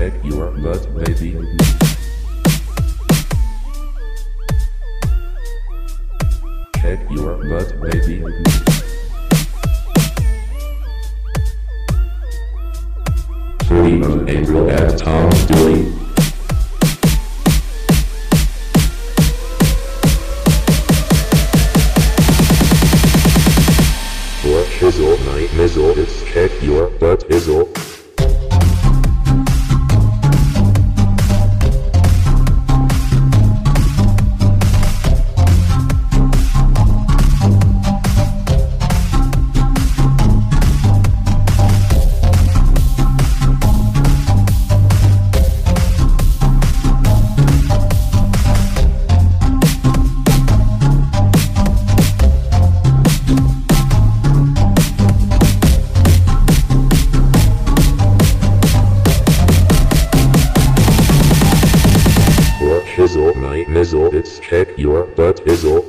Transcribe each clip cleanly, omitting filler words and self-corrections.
check your butt, baby. Check your butt, baby. Of April at Tom Dooley. For shizzle night mizzle, it's check your butt izzle. Shizzle night mizzle, it's check your butt izzle.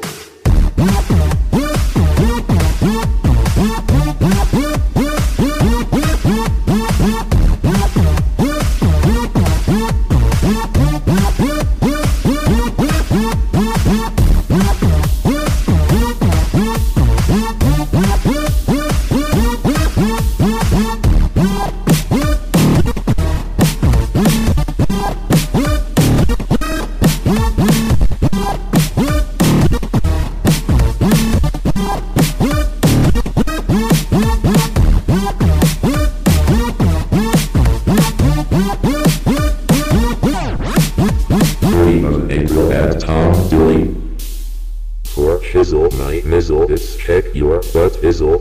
Of April at Tom Dooley. For shizzle night mizzle, it's check your butt izzle.